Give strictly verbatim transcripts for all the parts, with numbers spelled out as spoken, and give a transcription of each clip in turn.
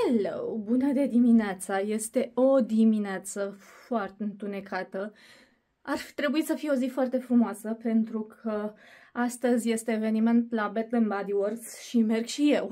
Hello! Bună de dimineața! Este o dimineață foarte întunecată. Ar fi trebuit să fie o zi foarte frumoasă, pentru că astăzi este eveniment la Bath and Body Works și merg și eu.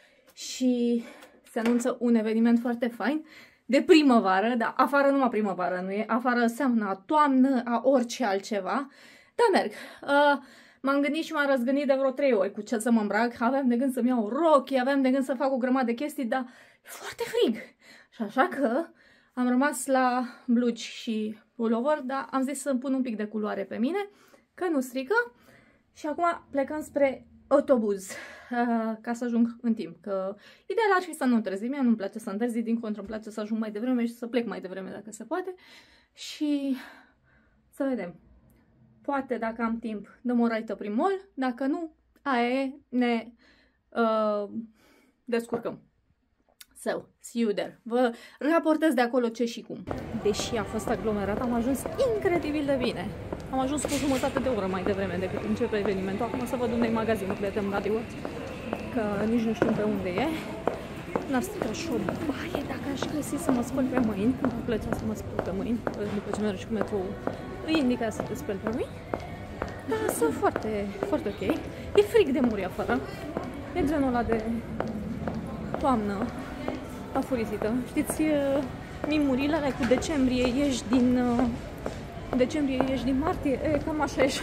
Și se anunță un eveniment foarte fain de primăvară, dar afară numai primăvară, nu e? Afară înseamnă a toamnă, a orice altceva. Dar merg. Uh, M-am gândit și m-am răzgândit de vreo trei ori cu ce să mă îmbrac. Aveam de gând să-mi iau rochii, aveam de gând să fac o grămadă de chestii, dar e foarte frig. Și așa că am rămas la blugi și pullover, dar am zis să-mi pun un pic de culoare pe mine, că nu strică. Și acum plecăm spre autobuz, uh, ca să ajung în timp. Că ideal ar fi să nu întârzi. Mie nu-mi place să întârzi, din contră îmi place să ajung mai devreme și să plec mai devreme dacă se poate. Și să vedem. Poate, dacă am timp, dăm o raită prin mall, dacă nu, aia e, ne uh, descurcăm. So, see you there. Vă raportez de acolo ce și cum. Deși a fost aglomerat, am ajuns incredibil de bine. Am ajuns cu jumătate de oră mai devreme decât începe evenimentul. Acum să văd unde e magazinul de Bath and Body Works, că nici nu știu pe unde e. N-ar strica și o baie dacă aș găsi să mă spăl pe mâini. Îmi plăcea să mă spăl pe mâini, după ce mergi cu metrou îi indica să te speli pe mâini. Dar sunt foarte, foarte ok. E frig de muri afară. E genul ăla de toamnă afurisită. Știți, mimurile alea cu decembrie ieși din decembrie ieși din martie? E, cam așa ești.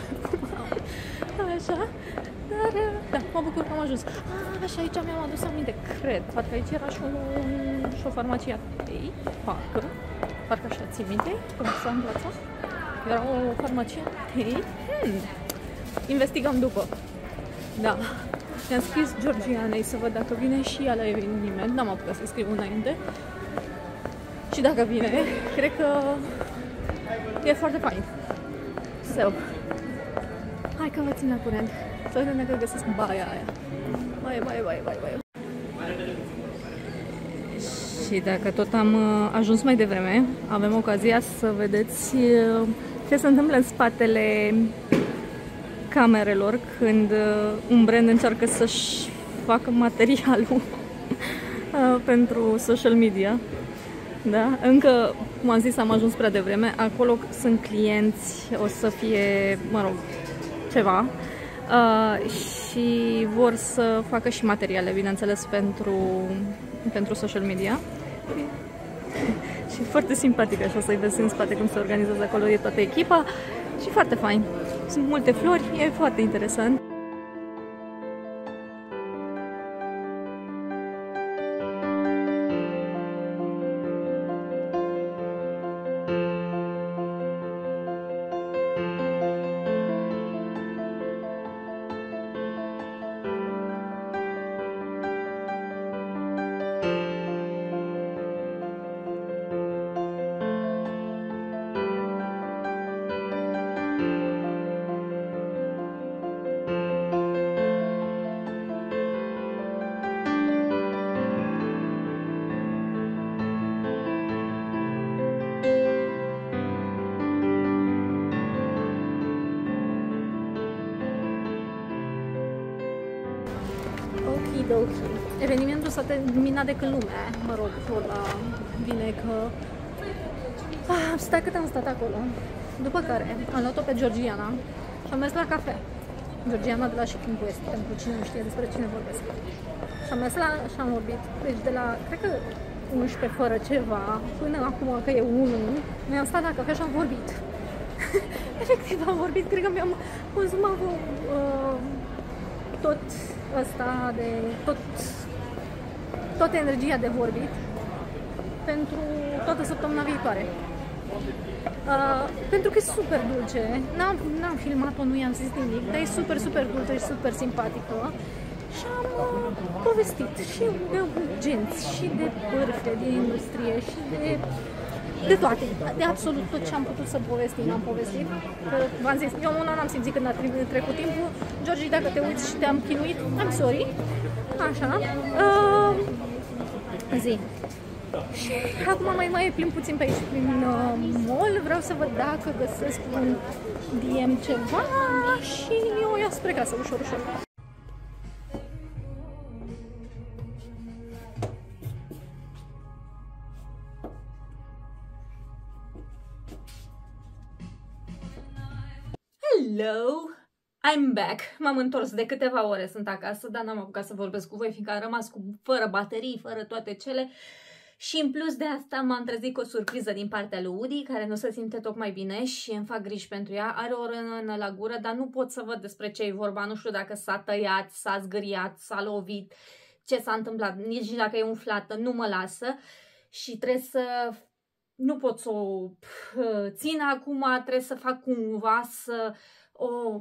Așa. Dar, da, mă bucur că am ajuns. Ah, și aici mi-am adus aminte, cred. Parcă aici era și, un, și o farmacie. Ei, parcă. Parcă așa ții minte, cum s-a împlațat. Era o farmacie. Ei, hmm. Investigăm după. Da. Mi-am scris Georgianei să văd dacă vine și ea la eveniment. N-am apucat să scriu înainte. Și dacă vine, cred că e foarte fain. So, hai că vă țin la curent. Să vedem dacă găsesc baia aia. Baie, baie, baie, baie, baie. Și dacă tot am ajuns mai devreme, avem ocazia să vedeți ce se întâmplă în spatele camerelor când un brand încearcă să-și facă materialul pentru social media. Da? Încă, cum am zis, am ajuns prea devreme. Acolo sunt clienți, o să fie, mă rog, ceva. Uh, și vor să facă și materiale, bineînțeles, pentru, pentru social media. Și foarte simpatic așa să-i vezi în spate cum se organizează acolo, e toată echipa și foarte fain. Sunt multe flori, e foarte interesant. Ok. Evenimentul s-a terminat de când lumea, mă rog, ăla vine că... Ah, stai cât am stat acolo. După care am luat-o pe Georgiana și am mers la cafea. Georgiana de la Shipping West, pentru cine nu știe despre cine vorbesc. Și am mers la... și am vorbit. Deci de la, cred că unsprezece fără ceva, până acum că e unu, noi am stat la cafea și am vorbit. Efectiv am vorbit, cred că mi-am consumat uh, tot ăsta de tot, toată energia de vorbit pentru toată săptămâna viitoare. Uh, pentru că e super dulce. N-am filmat-o, nu i-am zis nimic, dar e super, super dulce și super simpatică. Și am uh, povestit și de genți, și de pârfe din industrie, și de de toate, de absolut tot ce am putut să povestim, am povestit. V-am zis, eu una n-am simțit când a trecut timpul. Georgi, dacă te uiți și te-am chinuit, I'm sorry. Așa. Uh, zi. Și acum mai mai plimb puțin pe aici, prin uh, mall. Vreau să văd dacă găsesc un D M ceva și eu iau spre casă, ușor, ușor. Hello! I'm back! M-am întors de câteva ore, sunt acasă, dar n-am apucat să vorbesc cu voi, fiindcă am rămas cu, fără baterii, fără toate cele. Și în plus de asta m-am trezit cu o surpriză din partea lui Woody, care nu se simte tocmai bine și îmi fac griji pentru ea. Are o rână la gură, dar nu pot să văd despre ce e vorba. Nu știu dacă s-a tăiat, s-a zgâriat, s-a lovit, ce s-a întâmplat, nici dacă e umflată, nu mă lasă. Și trebuie să... Nu pot să o țin acum, trebuie să fac cumva să o...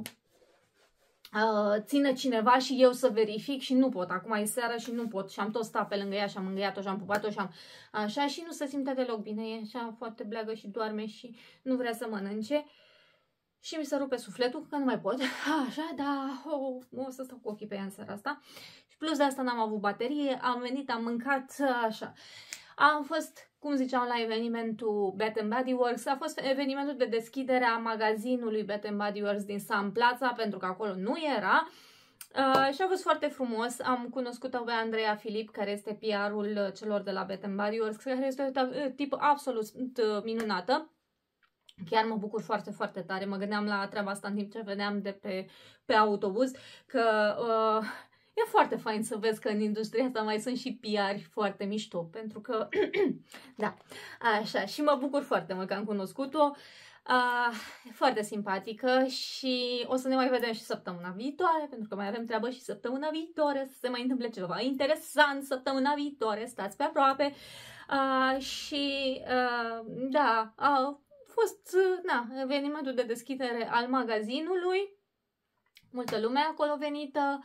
Uh, țină cineva și eu să verific și nu pot. Acum e seara și nu pot și am tot stat pe lângă ea și am îngăiat-o și am pupat-o și am așa și nu se simte deloc bine. E așa foarte bleagă și doarme și nu vrea să mănânce și mi se rupe sufletul că nu mai pot. Așa, da, oh, o să stau cu ochii pe ea în seara asta. Și plus de asta n-am avut baterie, am venit, am mâncat, așa. Am fost, cum ziceam, la evenimentul Bath and Body Works. A fost evenimentul de deschidere a magazinului Bath and Body Works din Sun Plaza, pentru că acolo nu era. Uh, și a fost foarte frumos. Am cunoscut-o pe Andreea Filip, care este P R-ul celor de la Bath and Body Works, care este o tip absolut minunată. Chiar mă bucur foarte, foarte tare. Mă gândeam la treaba asta în timp ce veneam de pe, pe autobuz, că... Uh, E foarte fain să vezi că în industria asta mai sunt și P R foarte mișto, pentru că, da, așa, și mă bucur foarte mult că am cunoscut-o, uh, foarte simpatică și o să ne mai vedem și săptămâna viitoare, pentru că mai avem treabă și săptămâna viitoare, să se mai întâmple ceva interesant săptămâna viitoare, stați pe aproape, uh, și, uh, da, a fost, na, evenimentul de deschidere al magazinului, multă lume acolo venită.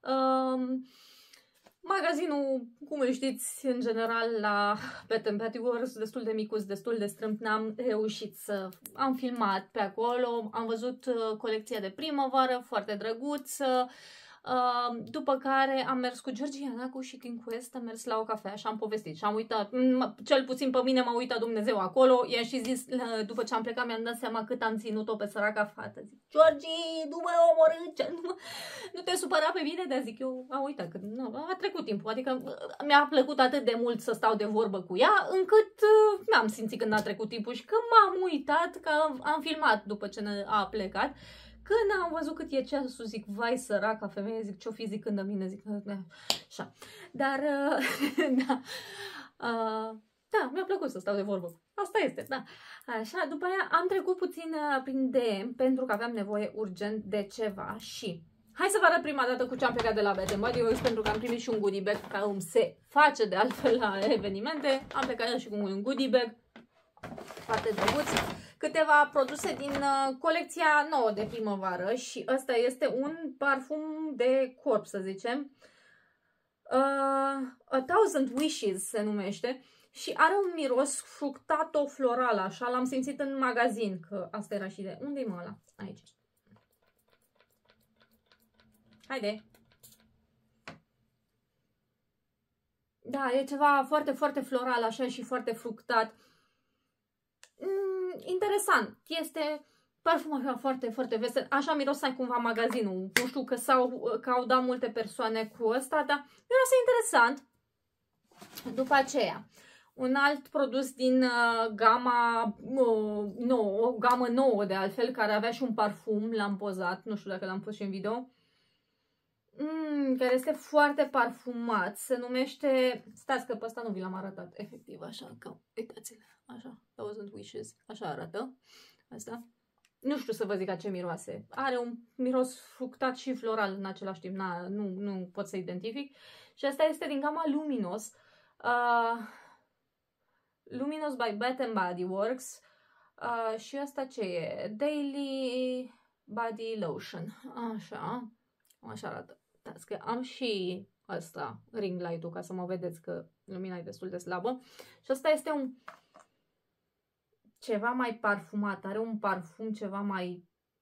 Um, magazinul, cum îl știți, în general la Bath and Body Works, destul de micuț, destul de strâmb, n-am reușit să... Am filmat pe acolo, am văzut uh, colecția de primăvară, foarte drăguță, uh, după care am mers cu Georgiana, cu Chic Quest, am mers la o cafea și am povestit și am uitat, cel puțin pe mine m-a uitat Dumnezeu acolo, i-am și zis, după ce am plecat, mi-am dat seama cât am ținut-o pe săraca fată. Zic, Georgie, nu mă omorâ, nu, nu te supăra pe mine, dar zic, eu am uitat, că nu, a trecut timpul, adică mi-a plăcut atât de mult să stau de vorbă cu ea, încât n-am simțit când a trecut timpul și că m-am uitat, că am filmat după ce a plecat. Când am văzut cât e ceasul, zic, vai săraca femeie, zic, ce-o fi zicând de mine, zic, așa. Dar, da, da, mi-a plăcut să stau de vorbă. Asta este, da. Așa, după aia am trecut puțin prin D M, pentru că aveam nevoie urgent de ceva și... Hai să vă arăt prima dată cu ce am plecat de la Bath and Body Works, pentru că am primit și un goodie bag, care îmi se face de altfel la evenimente. Am plecat și cu un goodie bag, foarte drăguț. Câteva produse din uh, colecția nouă de primăvară și ăsta este un parfum de corp, să zicem. Uh, A Thousand Wishes se numește și are un miros fructato-floral, așa, l-am simțit în magazin, că asta era și de... Unde-i mă ăla? Aici. Haide! Da, e ceva foarte, foarte floral, așa, și foarte fructat. Mm, interesant. Este parfum așa foarte, foarte vesel. Așa mirosa cumva magazinul. Nu știu că, că au dat multe persoane cu ăsta, dar miroase interesant. După aceea, un alt produs din uh, gama uh, nouă, o gamă nouă de altfel, care avea și un parfum, l-am pozat, nu știu dacă l-am pus și în video. Mm, care este foarte parfumat, se numește, stați că pe ăsta nu vi l-am arătat, efectiv, așa, că uitați-l, așa, Thousand Wishes, așa arată, asta, nu știu să vă zic a ce miroase, are un miros fructat și floral în același timp, na, nu, nu pot să identific, și asta este din gama Luminous, uh, Luminous by Bath and Body Works, uh, și asta ce e, Daily Body Lotion, așa, așa arată. Că am și asta, ring light-ul, ca să mă vedeți că lumina e destul de slabă. Și asta este un ceva mai parfumat, are un parfum ceva mai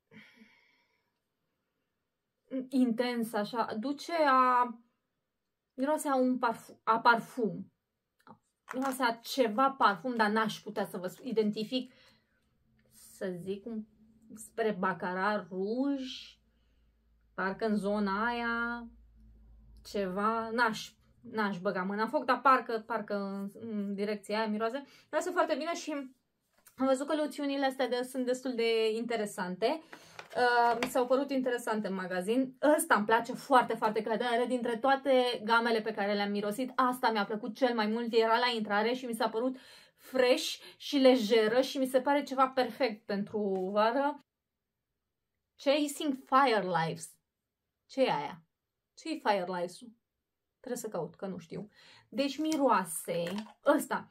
intens, așa, duce a miroase a un parfum, a parfum. Miroase a ceva parfum, dar n-aș putea să vă identific, să zic, un, spre Baccarat Rouge. Parcă în zona aia ceva, n-aș n-aș băga mâna în foc, dar parcă, parcă în, în direcția aia miroase. Miroase foarte bine și Am văzut că loțiunile astea de, sunt destul de interesante. Uh, mi s-au părut interesante în magazin. Ăsta îmi place foarte, foarte tare. Dintre toate gamele pe care le-am mirosit, asta mi-a plăcut cel mai mult. Era la intrare și mi s-a părut fresh și lejeră și mi se pare ceva perfect pentru vară. Chasing Firelives. Ce e aia? Ce e Firelives-ul? Trebuie să caut, că nu știu. Deci miroase. Ăsta.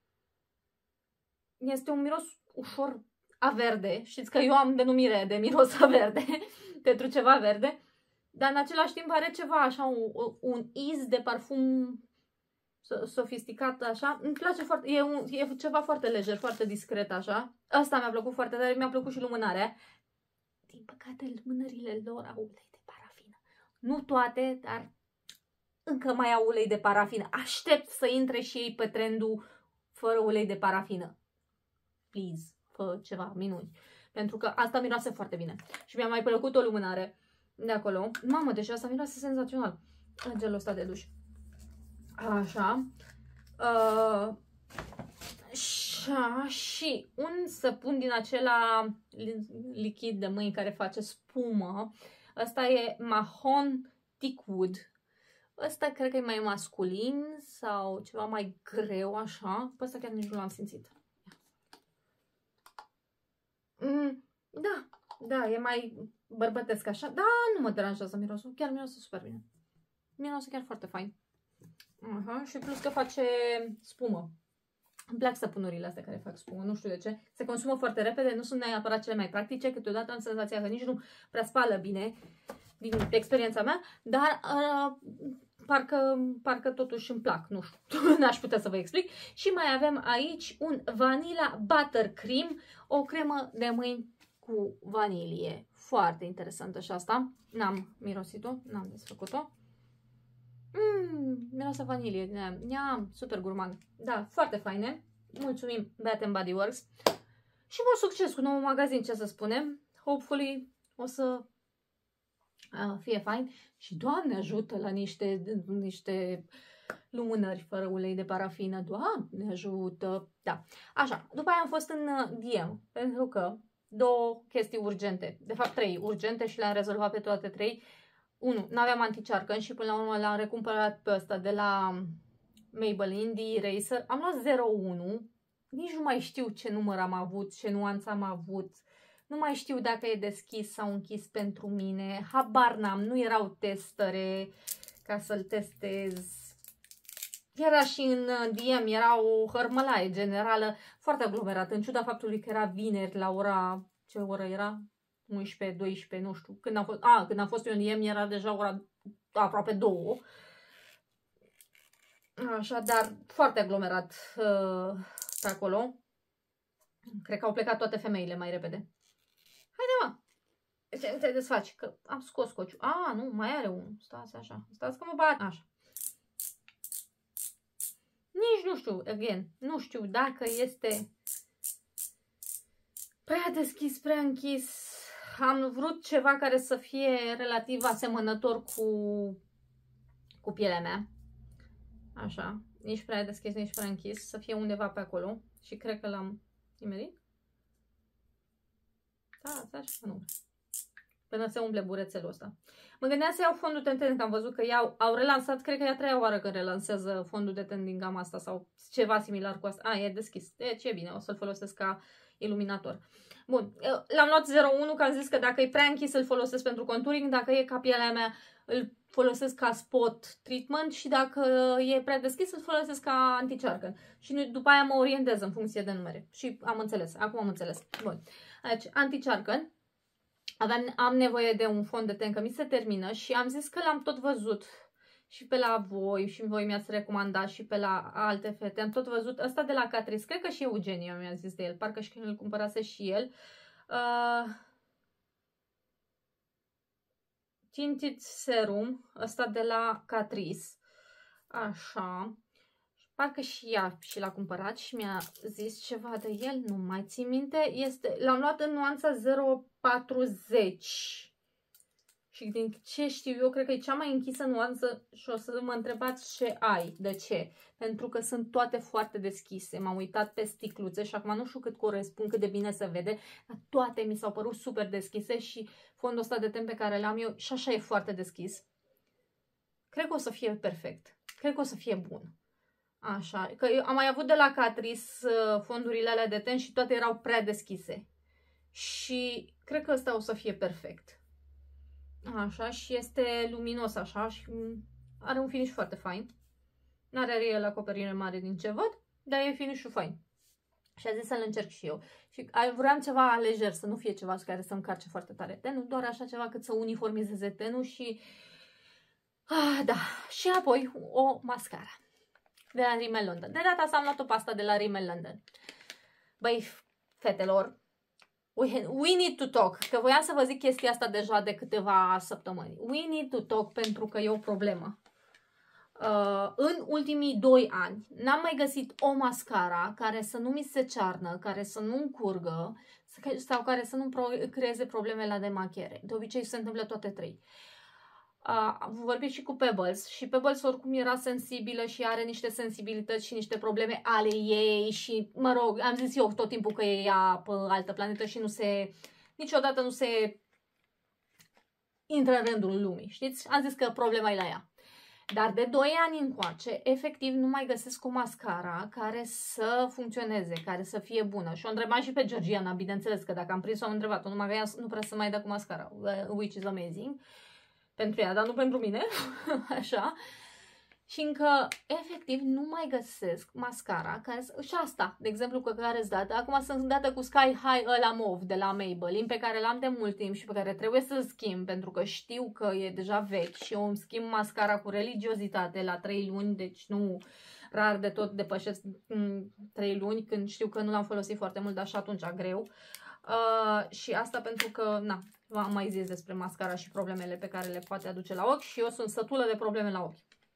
Este un miros ușor a verde. Știți că eu am denumire de miros a verde. Pentru ceva verde. Dar în același timp are ceva așa, un, un iz de parfum sofisticat așa. Îmi place foarte, e, un, e ceva foarte lejer, foarte discret așa. Asta mi-a plăcut foarte tare, mi-a plăcut și lumânarea. Din păcate, lumânările lor au ulei de parafină. Nu toate, dar încă mai au ulei de parafină. Aștept să intre și ei pe trendul fără ulei de parafină. Please, fă ceva minuni. Pentru că asta miroase foarte bine. Și mi-a mai plăcut o lumânare de acolo. Mamă, deci asta miroase senzațional. Gelul ăsta de duș. Așa. Uh, așa. Și un săpun din acela lichid de mâini care face spumă. Ăsta e Mahon Thickwood. Ăsta cred că e mai masculin sau ceva mai greu așa. Pe ăsta chiar nici nu l-am simțit. Mm, da, da, e mai bărbătesc așa. Da, nu mă deranjează mirosul. Chiar mirosul super bine. Mirosul chiar foarte fain. Aha, și plus că face spumă. Îmi plac săpunurile astea care fac spumă, nu știu de ce. Se consumă foarte repede, nu sunt neapărat cele mai practice, câteodată am senzația că nici nu prea spală bine, din experiența mea, dar uh, parcă, parcă totuși îmi plac, nu știu, n-aș putea să vă explic. Și mai avem aici un Vanilla Buttercream, o cremă de mâini cu vanilie. Foarte interesantă și asta. N-am mirosit-o, n-am desfăcut-o. Mmm, miroase vanilie. Neam, super gurmand. Da, foarte faine. Mulțumim Bath and Body Works. Și mult succes cu noul magazin, ce să spunem. Hopefully o să uh, fie fain. Și Doamne ajută la niște, niște lumânări fără ulei de parafină. Doamne ajută. Da. Așa, după aia am fost în D M. Pentru că două chestii urgente. De fapt trei urgente și le-am rezolvat pe toate trei. unu. N-aveam anti-charcan și până la urmă l-am recumpărat pe ăsta de la Maybelline D-Eraser. Am luat zero unu. Nici nu mai știu ce număr am avut, ce nuanță am avut. Nu mai știu dacă e deschis sau închis pentru mine. Habar n-am, nu erau testere ca să-l testez. Era și în D M, era o hărmălaie generală, foarte aglomerată, în ciuda faptului că era vineri la ora... Ce oră era? unsprezece, doisprezece, nu știu. Când am fost, a, când am fost eu în D M era deja ora aproape două. Așa, dar foarte aglomerat uh, pe acolo. Cred că au plecat toate femeile mai repede. Haide, mă! Ce te desfaci? Că am scos scociul. A, nu, mai are unul. Stați așa. Stați că mă bat. Așa. Nici nu știu, again, nu știu dacă este prea deschis, prea închis. Am vrut ceva care să fie relativ asemănător cu, cu pielea mea. Așa. Nici prea deschis, nici prea închis. Să fie undeva pe acolo. Și cred că l-am nimerit. Da, așa, nu. Până se umple burețelul ăsta. Mă gândeam să iau fondul de ten, că am văzut că iau, au relansat, cred că e a treia oară când relansează fondul de ten din gama asta sau ceva similar cu asta. A, e deschis. Deci e bine, o să-l folosesc ca iluminator. Bun, l-am luat zero unu, că am zis că dacă e prea închis îl folosesc pentru contouring, dacă e ca pielea mea îl folosesc ca spot treatment și dacă e prea deschis îl folosesc ca anti-charcan. Și după aia mă orientez în funcție de numere. Și am înțeles, acum am înțeles. Bun, deci anti-charcan. Aveam, am nevoie de un fond de ten, că mi se termină și am zis că l-am tot văzut și pe la voi și voi mi-ați recomandat și pe la alte fete. Am tot văzut ăsta de la Catrice, cred că și Eugenia mi-a zis de el, parcă și când îl cumpărase și el. Uh, Tinted Serum, ăsta de la Catrice. Așa. Parcă și ea și l-a cumpărat și mi-a zis ceva de el, nu mai țin minte. Este, l-am luat în nuanța zero patruzeci. Și Și din ce știu eu, cred că e cea mai închisă nuanță și o să mă întrebați ce ai, de ce. Pentru că sunt toate foarte deschise. M-am uitat pe sticluțe și acum nu știu cât corespund, cât de bine se vede, dar toate mi s-au părut super deschise și fondul ăsta de ten pe care l-am eu și așa e foarte deschis. Cred că o să fie perfect. Cred că o să fie bun. Așa, că eu am mai avut de la Catrice fondurile alea de ten și toate erau prea deschise. Și cred că ăsta o să fie perfect. Așa, și este luminos așa și are un finish foarte fain. N-are el acoperire mare din ce văd, dar e finish-ul fain. Și a zis să-l încerc și eu. Și vreau ceva lejer, să nu fie ceva care să încarce foarte tare tenul, doar așa ceva cât să uniformizeze tenul și... Ah, da. Și apoi o mascara de la Rimmel London. De data asta am luat o pasta de la Rimmel London. Băi, fetelor, we, we need to talk. Că voiam să vă zic chestia asta deja de câteva săptămâni. We need to talk pentru că e o problemă. Uh, în ultimii doi ani n-am mai găsit o mascara care să nu mi se cearnă, care să nu curgă sau care să nu pro creeze probleme la demachiere. De obicei se întâmplă toate trei. Uh, am vorbit și cu Pebbles și Pebbles oricum era sensibilă și are niște sensibilități și niște probleme ale ei și, mă rog, am zis eu tot timpul că e ea pe altă planetă și nu se, niciodată nu se intră în rândul lumii, știți? Am zis că problema e la ea. Dar de doi ani încoace, efectiv, nu mai găsesc o mascara care să funcționeze, care să fie bună. Și o întrebam și pe Georgiana, bineînțeles, că dacă am prins-o, am întrebat-o, numai că ea nu prea să mai dă cu mascara, which is amazing. Pentru ea, dar nu pentru mine, așa. Și încă, efectiv, nu mai găsesc mascara care să... Și asta, de exemplu, cu care îți dată. Acum sunt dată cu Sky High ăla mov de la Maybelline, pe care l-am de mult timp și pe care trebuie să-l schimb, pentru că știu că e deja vechi și eu îmi schimb mascara cu religiozitate la trei luni, deci nu rar de tot depășesc trei luni, când știu că nu l-am folosit foarte mult, dar și atunci greu. Uh, și asta pentru că, na, v-am mai zis despre mascara și problemele pe care le poate aduce la ochi și eu sunt sătulă de probleme la ochi.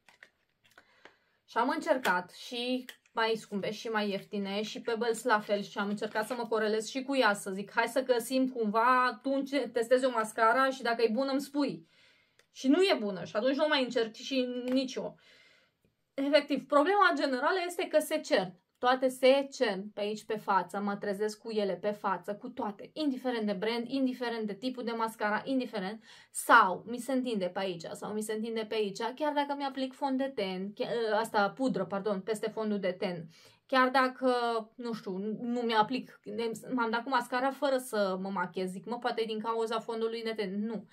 Și am încercat și mai scumpe și mai ieftine și Pebbles la fel și am încercat să mă corelez și cu ea, să zic hai să găsim cumva, tu testezi o mascara și dacă e bună îmi spui. Și nu e bună și atunci nu mai încerc și nici eu. Efectiv, problema generală este că se cert. Toate se cern pe aici pe față, mă trezesc cu ele pe față, cu toate, indiferent de brand, indiferent de tipul de mascara, indiferent, sau mi se întinde pe aici, sau mi se întinde pe aici, chiar dacă mi-aplic fond de ten, asta pudră, pardon, peste fondul de ten, chiar dacă, nu știu, nu mi-aplic, m-am dat cu mascara fără să mă machez, zic, mă, poate din cauza fondului de ten, nu.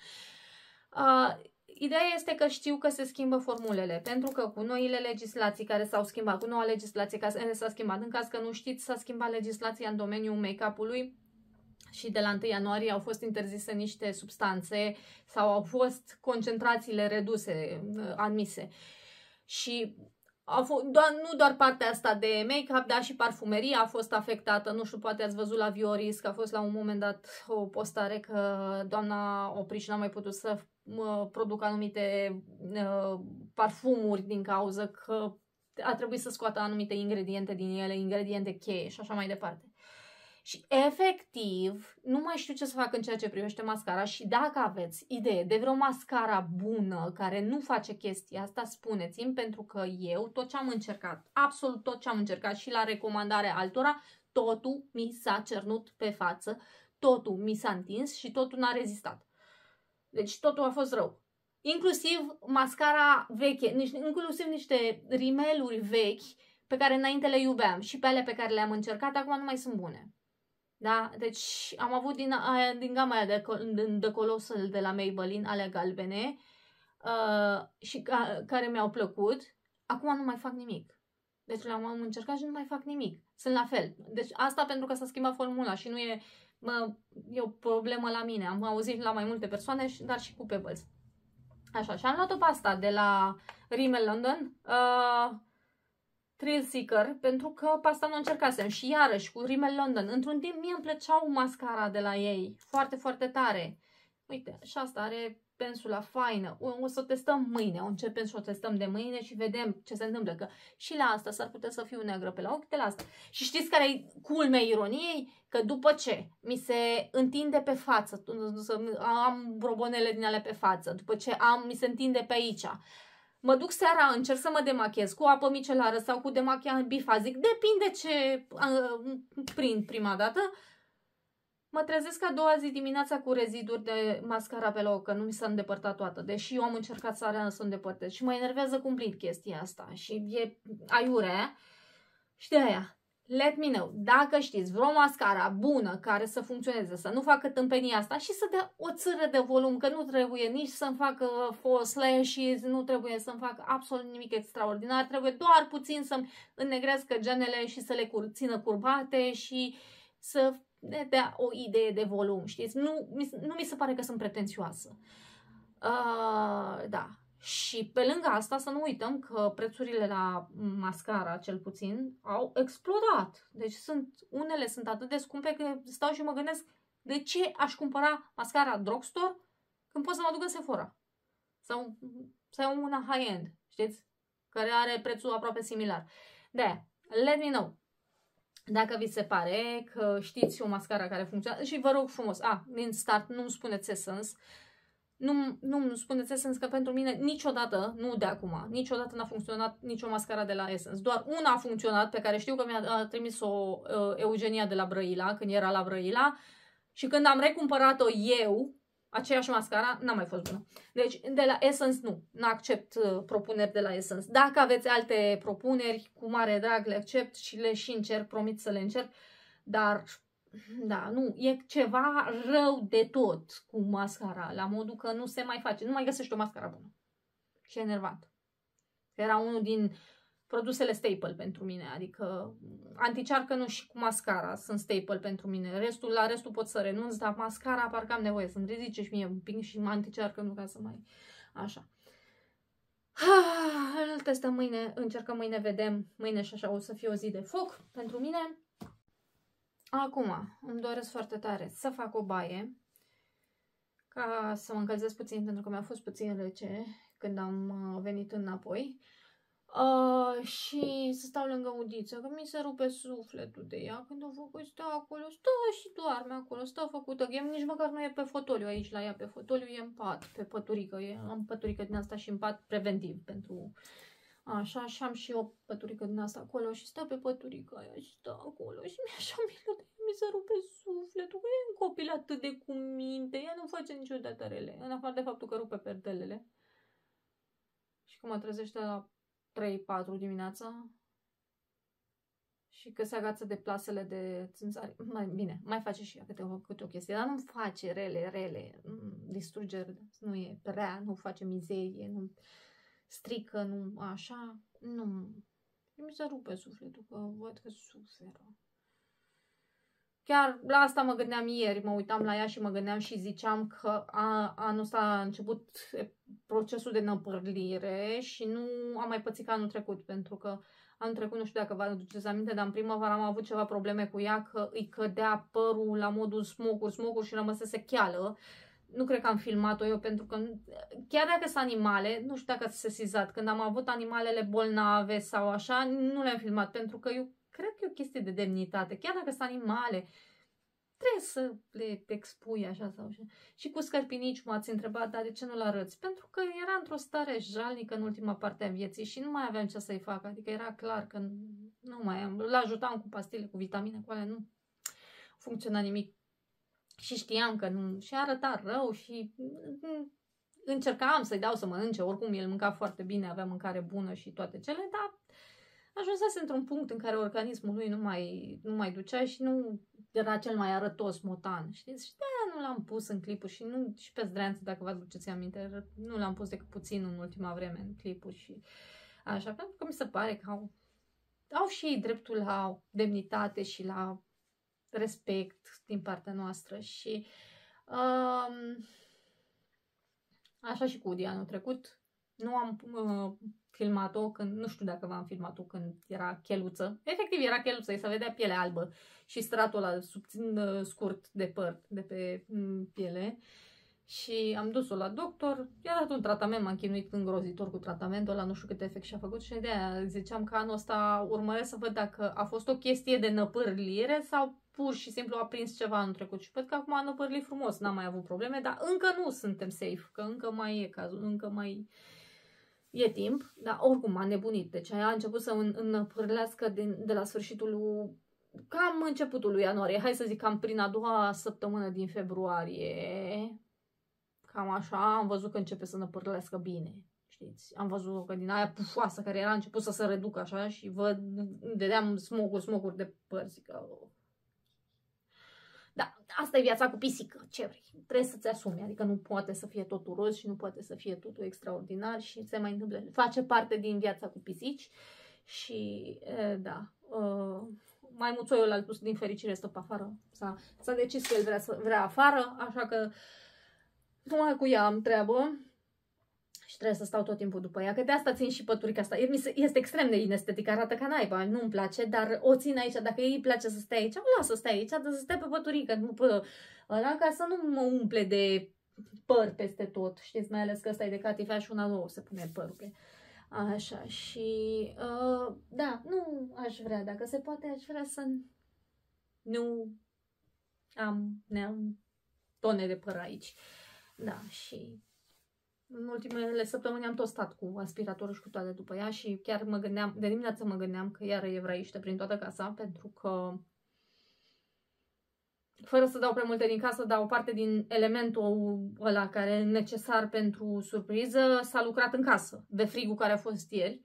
Uh, Ideea este că știu că se schimbă formulele, pentru că cu noile legislații care s-au schimbat, cu noua legislație care s-a schimbat, în caz că nu știți, s-a schimbat legislația în domeniul make-up-ului și de la întâi ianuarie au fost interzise niște substanțe sau au fost concentrațiile reduse, admise. Și a fost, doar, nu doar partea asta de make-up, dar și parfumeria a fost afectată. Nu știu, poate ați văzut la Vioris că a fost la un moment dat o postare că doamna Opriș n-a mai putut să produc anumite uh, parfumuri din cauza că a trebuit să scoată anumite ingrediente din ele, ingrediente cheie și așa mai departe. Și efectiv, nu mai știu ce să fac în ceea ce privește mascara și dacă aveți idee de vreo mascara bună care nu face chestia asta, spuneți-mi, pentru că eu tot ce am încercat, absolut tot ce am încercat și la recomandare altora, totul mi s-a cernut pe față, totul mi s-a întins și totul n-a rezistat. Deci totul a fost rău. Inclusiv mascara veche, inclusiv niște rimeluri vechi pe care înainte le iubeam și pe alea pe care le-am încercat, acum nu mai sunt bune. Da? Deci am avut din, aia, din gama aia de, de, de Colossal de la Maybelline, alea galbene, uh, și ca, care mi-au plăcut. Acum nu mai fac nimic. Deci le-am încercat și nu mai fac nimic. Sunt la fel. Deci asta pentru că s-a schimbat formula și nu e, mă, e o problemă la mine. Am auzit la mai multe persoane, dar și cu Pebbles. Așa, și am luat-o pe asta de la Rimmel London. Uh, Thrill Seeker, pentru că pe asta nu încercasem. Și iarăși cu Rimmel London. Într-un timp mie îmi plăceau mascara de la ei. Foarte, foarte tare. Uite, și asta are pensula faină. O, o să o testăm mâine, o începem și o testăm de mâine și vedem ce se întâmplă. Că și la asta s-ar putea să fiu neagră pe la ochi, de la asta. Și știți care e culmea ironiei? Că după ce mi se întinde pe față, am brobonele din alea pe față, după ce am, mi se întinde pe aici, mă duc seara, încerc să mă demachez cu apă micelară sau cu demachiaj bifazic, depinde ce uh, prind prima dată. Mă trezesc a doua zi dimineața cu reziduri de mascara pe loc, că nu mi s-a îndepărtat toată, deși eu am încercat seara să o îndepărtez. Și mă enervează cumplit chestia asta și e aiurea. Și de aia, let me know, dacă știți vreo mascara bună care să funcționeze, să nu facă tâmpenia asta și să dea o țără de volum, că nu trebuie nici să-mi facă false lashes, nu trebuie să-mi facă absolut nimic extraordinar, trebuie doar puțin să-mi înnegrească genele și să le cur țină curbate și să ne dea o idee de volum, știți? Nu, nu mi se pare că sunt pretențioasă. Uh, da. Și pe lângă asta să nu uităm că prețurile la mascara, cel puțin, au explodat. Deci sunt, unele sunt atât de scumpe că stau și mă gândesc de ce aș cumpăra mascara drugstore când pot să mă duc în Sephora. Sau să iau una high-end, știți? Care are prețul aproape similar. De-aia, let me know. Dacă vi se pare că știți o mascara care funcționează și vă rog frumos, a, din start nu-mi spuneți Essence, nu, nu spuneți Essence că pentru mine niciodată, nu de acum, niciodată n-a funcționat nicio mascara de la Essence. Doar una a funcționat pe care știu că mi-a trimis-o uh, Eugenia de la Brăila, când era la Brăila și când am recumpărat-o eu, aceeași mascara, n-a mai fost bună. Deci de la Essence nu, n-accept uh, propuneri de la Essence. Dacă aveți alte propuneri, cu mare drag le accept și le și încerc, promit să le încerc, dar da, nu, e ceva rău de tot cu mascara, la modul că nu se mai face, nu mai găsești o mascara bună. Și e enervant. Era unul din produsele staple pentru mine, adică anticearcănul și cu mascara sunt staple pentru mine. Restul, la restul pot să renunț, dar mascara parcă am nevoie să-mi ridice și mie un pic și anticearcănul ca să mai... Așa. Îl testăm mâine, încercăm mâine, vedem. Mâine și așa o să fie o zi de foc pentru mine. Acum, îmi doresc foarte tare să fac o baie ca să mă încălzesc puțin, pentru că mi-a fost puțin rece când am venit înapoi. Uh, și să stau lângă Udiță, că mi se rupe sufletul de ea când o făcut, stă acolo, stă și doarme acolo, stă făcută, nici măcar nu e pe fotoliu aici la ea, pe fotoliu e în pat, pe păturică, e, am păturică din asta și în pat preventiv pentru așa, și am și o păturică din asta acolo și stă pe păturică aia și stă acolo și mi-e așa milă de mi se rupe sufletul, că e un copil atât de cu minte, ea nu face niciodată rele, în afară de faptul că rupe perdelele și că mă trezește la trei patru dimineața și că se agață de plasele de țânțari. Mai bine, mai face și ea câte o, câte o chestie, dar nu face rele, rele, distrugeri, nu e prea, nu face mizerie, nu strică, nu așa, nu. Mi se rupe sufletul, că văd că suferă. Chiar la asta mă gândeam ieri, mă uitam la ea și mă gândeam și ziceam că a, anul ăsta a început procesul de năpârlire și nu am mai pățit ca anul trecut, pentru că anul trecut, nu știu dacă vă aduceți aminte, dar în primăvară am avut ceva probleme cu ea, că îi cădea părul la modul smocuri, smocuri și rămăsese cheală. Nu cred că am filmat-o eu, pentru că chiar dacă sunt animale, nu știu dacă ați sesizat, când am avut animalele bolnave sau așa, nu le-am filmat, pentru că eu cred că e o chestie de demnitate. Chiar dacă sunt animale, trebuie să le expui așa sau așa. Și cu scărpinici m-ați întrebat, dar de ce nu-l arăți? Pentru că era într-o stare jalnică în ultima parte a vieții și nu mai aveam ce să-i fac. Adică era clar că nu mai am. L-ajutam cu pastile, cu vitamine, cu alea, nu funcționa nimic. Și știam că nu. Și arăta rău și încercam să-i dau să mănânce. Oricum el mânca foarte bine, avea mâncare bună și toate cele, dar ajunsese într-un punct în care organismul lui nu mai, nu mai ducea și nu era cel mai arătos motan, știți? Și de-aia nu l-am pus în clipuri și, nu, și pe zdreanță, dacă vă aduceți aminte, nu l-am pus decât puțin în ultima vreme în clipuri și așa, pentru că mi se pare că au, au și ei dreptul la demnitate și la respect din partea noastră și um, așa și cu Udi anul trecut. Nu am uh, filmat-o când, nu știu dacă v-am filmat-o când era cheluță. Efectiv era cheluță, îi se vedea pielea albă și stratul ăla subțin uh, scurt de păr de pe um, piele. Și am dus-o la doctor, i-a dat un tratament, m-am chinuit îngrozitor cu tratamentul ăla, nu știu câte efect și-a făcut și de aia ziceam că anul ăsta urmăresc să văd dacă a fost o chestie de năpârlire sau pur și simplu a prins ceva anul trecut. Și văd că acum a năpârlit frumos, n-am mai avut probleme, dar încă nu suntem safe, că încă mai e cazul, încă mai e timp, dar oricum a nebunit. Deci a început să înnăpârlească de, de la sfârșitul lui, cam începutul lui ianuarie, hai să zic cam prin a doua săptămână din februarie. Cam așa, am văzut că începe să năpârlească bine, știți? Am văzut că din aia pufoasă care era a început să se reducă așa și văd, vedeam smocuri, smocuri de păr, zic că... Da, asta e viața cu pisică, ce vrei? Trebuie să-ți asumi, adică nu poate să fie totul roz și nu poate să fie totul extraordinar și se mai întâmplă, face parte din viața cu pisici și, da, mai muțoiul al dus din fericire stă pe afară, s-a decis că el vrea, să, vrea afară, așa că numai cu ea am treabă și trebuie să stau tot timpul după ea, că de asta țin și păturica asta. Este extrem de inestetic, arată ca naiba, nu-mi place, dar o țin aici. Dacă ei place să stea aici, o las să stea aici, dar să stea pe păturică, nu pe ăla, ca să nu mă umple de păr peste tot. Știți, mai ales că ăsta e de catifea și una nouă se pune părul pe. Așa, și uh, da, nu aș vrea, dacă se poate, aș vrea să nu am, ne-am tone de păr aici. Da, și în ultimele săptămâni am tot stat cu aspiratorul și cu toate după ea și chiar mă gândeam, de dimineață mă gândeam că iară evraiște prin toată casa, pentru că fără să dau prea multe din casă, dar o parte din elementul ăla care e necesar pentru surpriză s-a lucrat în casă, de frigul care a fost ieri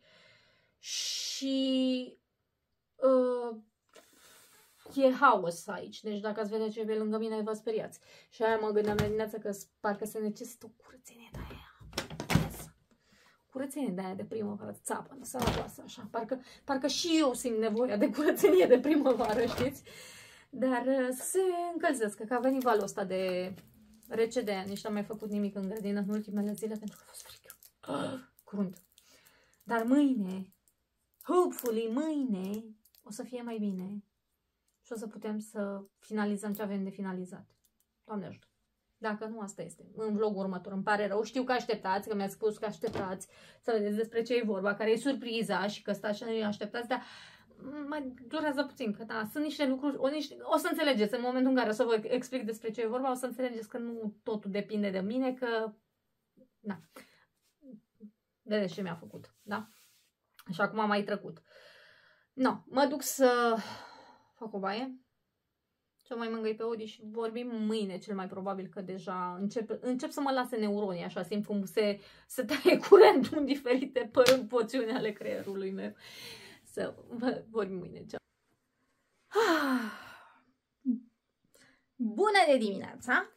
și uh, e haos aici, deci dacă ați vedea ce e pe lângă mine, vă speriați. Și aia mă gândeam la dimineață că parcă se necesită o curățenie de aia. Curățenie de aia de primăvară, țapă, sănătoasă, așa. Parcă, parcă și eu simt nevoia de curățenie de primăvară, știți? Dar să se încălzească, că a venit valul ăsta de rece de aia. Nici n-am mai făcut nimic în grădină în ultimele zile pentru că a fost frig. Oh, crunt. Dar mâine, hopefully mâine, o să fie mai bine. Și o să putem să finalizăm ce avem de finalizat. Doamne ajută. Dacă nu, asta este. În vlogul următor îmi pare rău. Știu că așteptați, că mi-ați spus că așteptați să vedeți despre ce e vorba, care e surpriza și că stați și așteptați, dar mai durează puțin, că da, sunt niște lucruri, o, niște, o să înțelegeți în momentul în care o să vă explic despre ce e vorba, o să înțelegeți că nu totul depinde de mine, că, da, vedeți ce mi-a făcut, da? Și acum am mai trecut. No, mă duc să fac o baie, să mai mângâi pe Odi și vorbim mâine, cel mai probabil, că deja încep, încep să mă lase neuronii, așa, simt cum se, se taie curentul în diferite porțiuni ale creierului meu. Să vorbim mâine. Ceau. Bună de dimineața!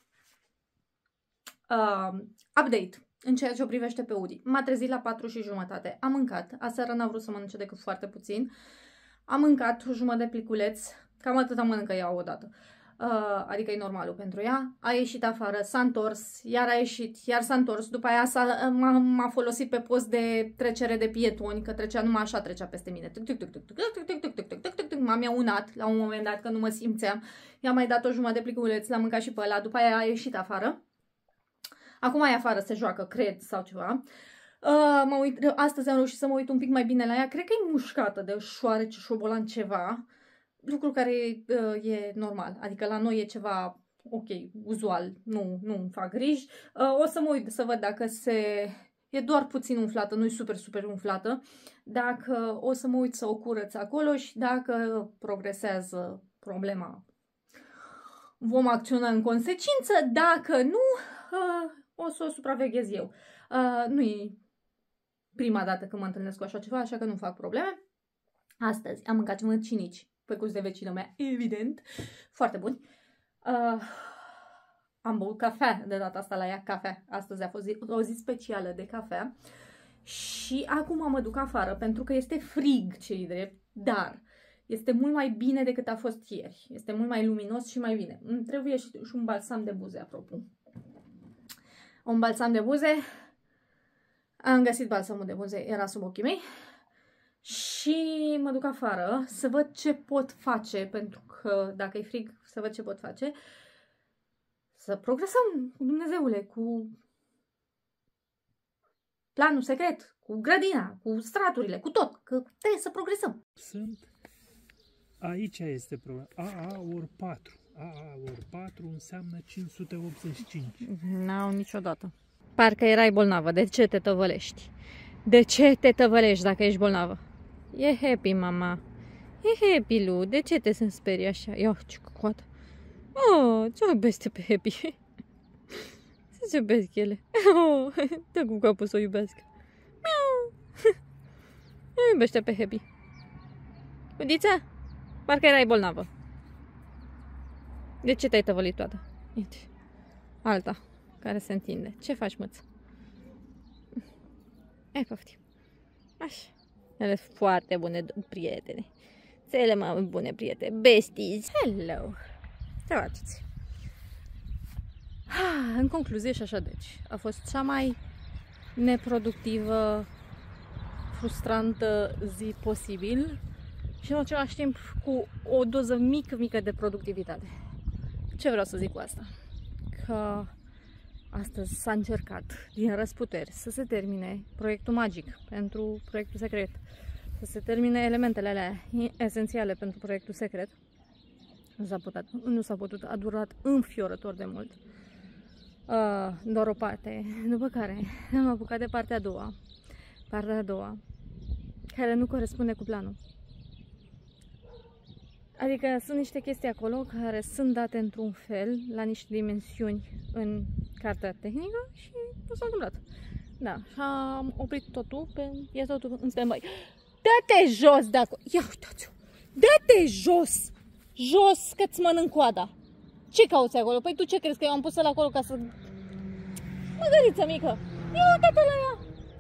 Uh, update în ceea ce o privește pe Udi. M-a trezit la patru și jumătate. Am mâncat. Aseară n-a vrut să mănânce decât foarte puțin. Am mâncat o jumătate de pliculeț. Cam atâta mănâncă ea odată. Uh, adică e normalul pentru ea. A ieșit afară, s-a întors, iar a ieșit, iar s-a întors. După aia m-a folosit pe post de trecere de pietoni, că trecea numai așa, trecea peste mine. M-am iaunat la un moment dat, că nu mă simțeam. I-am mai dat o jumătate de pliculeț, l-am mâncat și pe ăla. După aia a ieșit afară. Acum e afară, se joacă, cred, sau ceva. Uh, mă uit, astăzi am reușit să mă uit un pic mai bine la ea. Cred că e mușcată de șoarece, șobolan, ceva. Lucru care uh, e normal, adică la noi e ceva ok, uzual, nu, nu îmi fac griji. Uh, o să mă uit să văd dacă se... e doar puțin umflată, nu e super, super umflată. Dacă o să mă uit să o curăț acolo și dacă progresează problema, vom acționa în consecință. Dacă nu, uh, o să o supraveghez eu. Uh, nu e prima dată când mă întâlnesc cu așa ceva, așa că nu fac probleme. Astăzi am mâncat mărcinici făcuți de vecina mea, evident, foarte buni. Uh, am băut cafea de data asta la ea, cafea. Astăzi a fost o zi specială de cafea. Și acum mă duc afară, pentru că este frig, ce-i drept, dar este mult mai bine decât a fost ieri. Este mult mai luminos și mai bine. Îmi trebuie și, și un balsam de buze, apropo. Un balsam de buze. Am găsit balsamul de buze, era sub ochii mei. Și mă duc afară să văd ce pot face, pentru că dacă e frig, să văd ce pot face. să progresăm cu Dumnezeule, cu planul secret, cu grădina, cu straturile, cu tot, că trebuie să progresăm. Sunt, aici este problema, A A ori patru. A A ori patru înseamnă cinci sute optzeci și cinci. N-au niciodată. Parcă erai bolnavă, de ce te tăvălești? De ce te tăvălești dacă ești bolnavă? E happy, mama. E happy, Lu. De ce te să sperii așa? Ia, ce cocoată. Oh, ce iubește pe Happy. Se iubesc ele. Oh, dă cu capul să o iubesc. Miau. Nu iubește pe Happy. Udița? Parcă erai bolnavă. De ce te-ai tăvălit toată? Uite. Alta, care se întinde. Ce faci, măț? Ai poftim. Așa. Ele sunt foarte bune prietene. Cele mai bune prietene. Besties. Hello. Ce faceți? Ah, în concluzie și așa deci. A fost cea mai neproductivă, frustrantă zi posibil și în același timp cu o doză mică, mică de productivitate. Ce vreau să zic cu asta? Că astăzi s-a încercat din răsputeri să se termine proiectul magic pentru proiectul secret, să se termine elementele alea esențiale pentru proiectul secret. Nu s-a putut, nu s-a putut, a durat înfiorător de mult. Uh, doar o parte, după care am apucat de partea a doua, partea a doua, care nu corespunde cu planul. Adică sunt niște chestii acolo care sunt date într-un fel, la niște dimensiuni în cartea tehnică și nu s-a întâmplat. Da, și am oprit totul, pe, e totul în stand-by. Dă-te jos de acolo! Ia uitați-o! Dă-te jos! Jos că-ți mănânc coada! Ce cauți acolo? Păi tu ce crezi că eu am pus-o acolo ca să... Măgăriță mică! Ia uite-te la ea!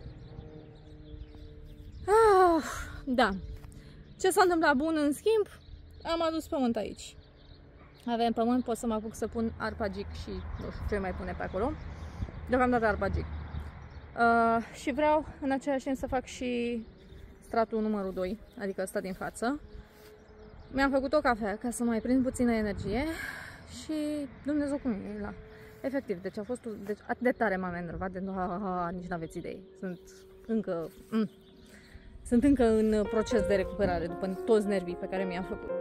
Ah, da. Ce s-a întâmplat bun în schimb? Am adus pământ aici. Avem pământ, pot să mă apuc să pun arpagic și nu știu ce mai pune pe acolo. Deocamdată arpagic. Uh, și vreau în același timp să fac și stratul numărul doi, adică ăsta din față. Mi-am făcut o cafea ca să mai prind puțină energie și Dumnezeu cum e la. Efectiv, deci a fost deci, atât de tare m-am enervat, de nici n-aveți idei. Sunt încă mm, sunt încă în proces de recuperare după toți nervii pe care mi-am făcut.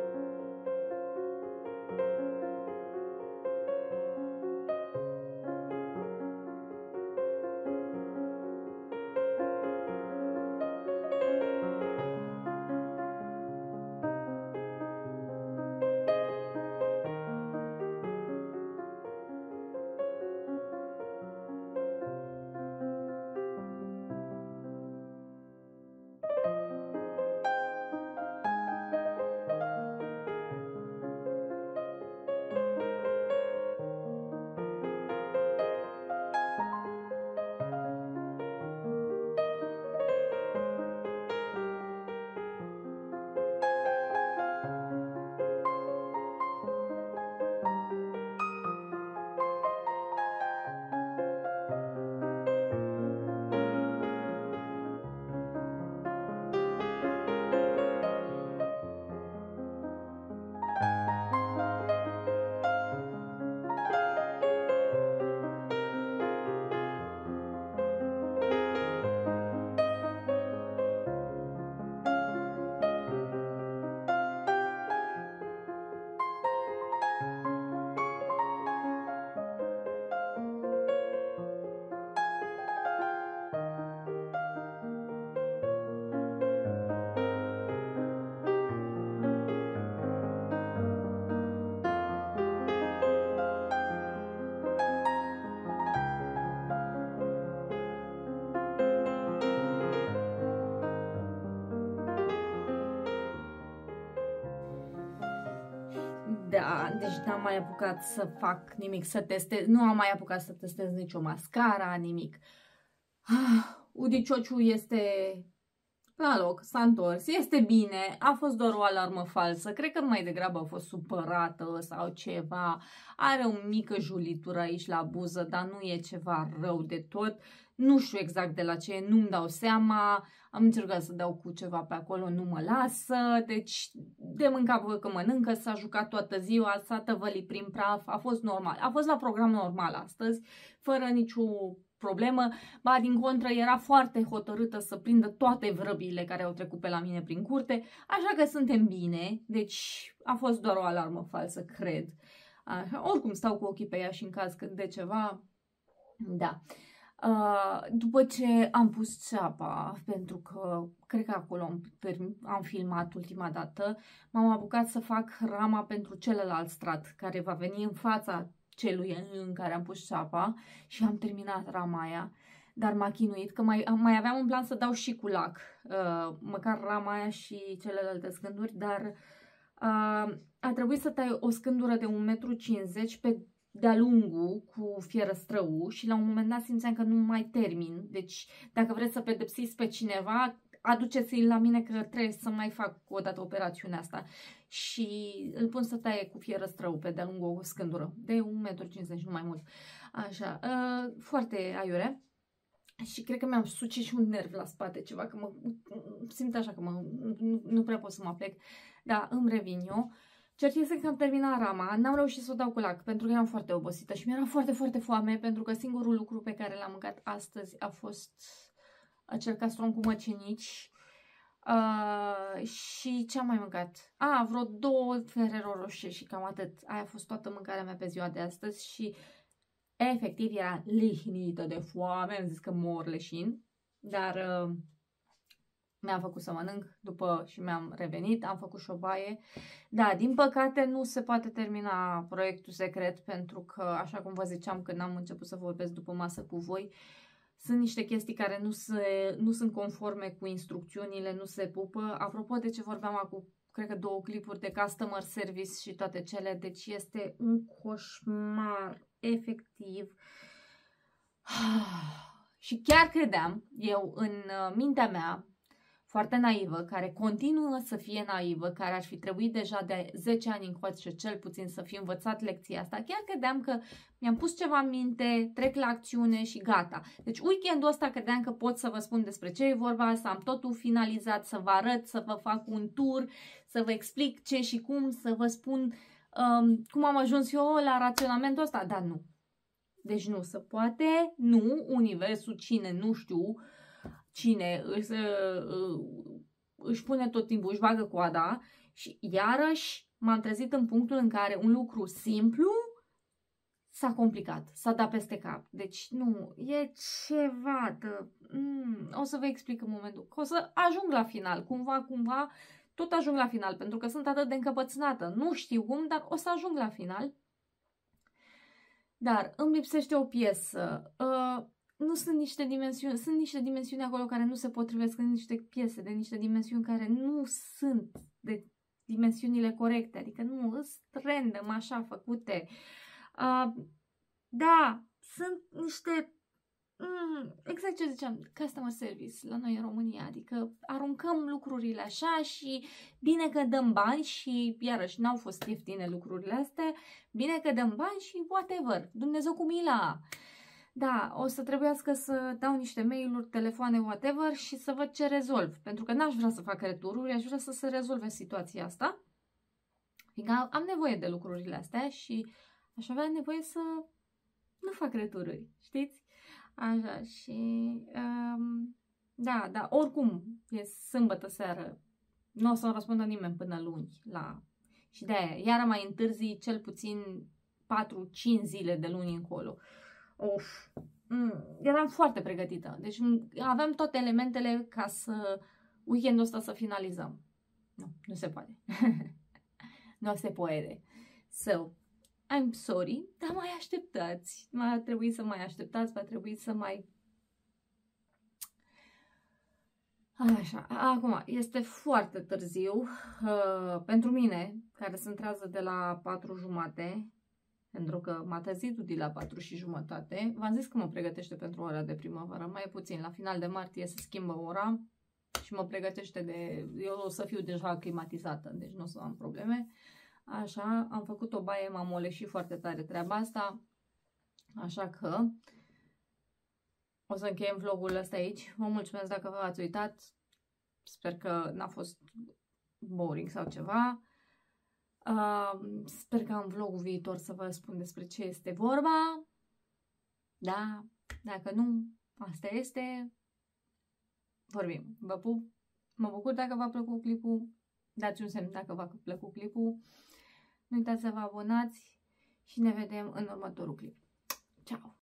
Da, deci n-am mai apucat să fac nimic, să testez, nu am mai apucat să testez nicio mascara, nimic. Ah, Udiciociu este la loc, s-a întors, este bine, a fost doar o alarmă falsă, cred că mai degrabă a fost supărată sau ceva, are o mică julitură aici la buză, dar nu e ceva rău de tot, nu știu exact de la ce, nu-mi dau seama, am încercat să dau cu ceva pe acolo, nu mă lasă, deci de mâncat că mănâncă, s-a jucat toată ziua, s-a tăvălit prin praf, a fost normal. A fost la program normal astăzi, fără nicio problemă. Ba, din contră, era foarte hotărâtă să prindă toate vrăbile care au trecut pe la mine prin curte, așa că suntem bine, deci a fost doar o alarmă falsă, cred. Așa, oricum stau cu ochii pe ea și în caz când de ceva, da. Uh, după ce am pus ceapa, pentru că cred că acolo am, am filmat ultima dată, m-am apucat să fac rama pentru celălalt strat care va veni în fața celui în care am pus ceapa și am terminat rama aia, dar m-a chinuit că mai, mai aveam un plan să dau și cu lac, uh, măcar rama aia și celelalte scânduri, dar uh, a trebuit să tai o scândură de un metru cincizeci pe de-a lungul cu fierăstrău și la un moment dat simțeam că nu mai termin. Deci dacă vreți să pedepsiți pe cineva, aduceți-l la mine că trebuie să mai fac o dată operațiunea asta. Și îl pun să taie cu fierăstrău pe de-a lungul o scândură de un metru cincizeci, nu mai mult. Așa, uh, foarte aiure. Și cred că mi-am sucit și un nerv la spate, ceva, că mă simt așa că mă, nu, nu prea pot să mă plec. Da, îmi revin eu. Cert este că am terminat rama, n-am reușit să o dau cu lac pentru că eram foarte obosită și mi-era foarte, foarte foame pentru că singurul lucru pe care l-am mâncat astăzi a fost acel castron cu măcenici. Uh, și ce am mai mâncat? A, vreo două Ferrero Rocher și cam atât. Aia a fost toată mâncarea mea pe ziua de astăzi și efectiv era lihnită de foame, am zis că mor leșin, dar uh, mi-am făcut să mănânc după și mi-am revenit, am făcut și o baie. Da, din păcate nu se poate termina proiectul secret pentru că, așa cum vă ziceam când am început să vorbesc după masă cu voi, sunt niște chestii care nu, se, nu sunt conforme cu instrucțiunile, nu se pupă. Apropo de ce vorbeam acum, cred că două clipuri de customer service și toate cele, deci este un coșmar, efectiv. Și chiar credeam, eu în mintea mea, foarte naivă, care continuă să fie naivă, care ar fi trebuit deja de zece ani încoace cel puțin să fi învățat lecția asta. Chiar credeam că mi-am pus ceva în minte, trec la acțiune și gata. Deci weekendul ăsta credeam că pot să vă spun despre ce e vorba, să am totul finalizat, să vă arăt, să vă fac un tur, să vă explic ce și cum, să vă spun um, cum am ajuns eu la raționamentul ăsta, dar nu. Deci nu se poate, nu, universul, cine, nu știu, cine își, își pune tot timpul, își bagă coada și iarăși m-am trezit în punctul în care un lucru simplu s-a complicat, s-a dat peste cap. Deci nu, e ceva de... Mm, o să vă explic în momentul, că o să ajung la final, cumva, cumva, tot ajung la final, pentru că sunt atât de încăpățânată. Nu știu cum, dar o să ajung la final. Dar îmi lipsește o piesă. Uh, nu sunt niște dimensiuni, sunt niște dimensiuni acolo care nu se potrivesc în niște piese, de niște dimensiuni care nu sunt de dimensiunile corecte, adică nu sunt random așa făcute. Uh, da, sunt niște, mm, exact ce ziceam, customer service la noi în România, adică aruncăm lucrurile așa și bine că dăm bani și iarăși n-au fost ieftine lucrurile astea, bine că dăm bani și whatever, Dumnezeu cu mila. Da, o să trebuiască să dau niște mail-uri, telefoane, whatever și să văd ce rezolv. Pentru că n-aș vrea să fac retururi, aș vrea să se rezolve situația asta. Fiindcă am nevoie de lucrurile astea și aș avea nevoie să nu fac retururi, știți? Așa, și... Um, da, da, oricum, e sâmbătă seară. Nu o să-mi răspundă nimeni până luni. La... Și de-aia, iară mai întârzi cel puțin patru cinci zile de luni încolo. Of, mm, eram foarte pregătită. Deci aveam toate elementele ca să weekendul ăsta să finalizăm. Nu, nu se poate. Nu se poate. So, I'm sorry, dar mai așteptați. Va trebui să mai așteptați, va trebui să mai... Așa, acum, este foarte târziu uh, pentru mine, care se trează de la patru jumate. Pentru că m-a trezit de la patru și jumătate. V-am zis că mă pregătește pentru ora de primăvară. Mai puțin, la final de martie se schimbă ora și mă pregătește de... Eu o să fiu deja climatizată, deci nu o să am probleme. Așa, am făcut o baie, m-am moleșit foarte tare treaba asta. Așa că o să încheiem vlogul ăsta aici. Vă mulțumesc dacă v-ați uitat. Sper că n-a fost boring sau ceva. Uh, sper că în vlogul viitor să vă spun despre ce este vorba. Da, dacă nu, asta este. Vorbim. Vă pup. Mă bucur dacă v-a plăcut clipul. Dați un semn dacă v-a plăcut clipul. Nu uitați să vă abonați și ne vedem în următorul clip. Ciao!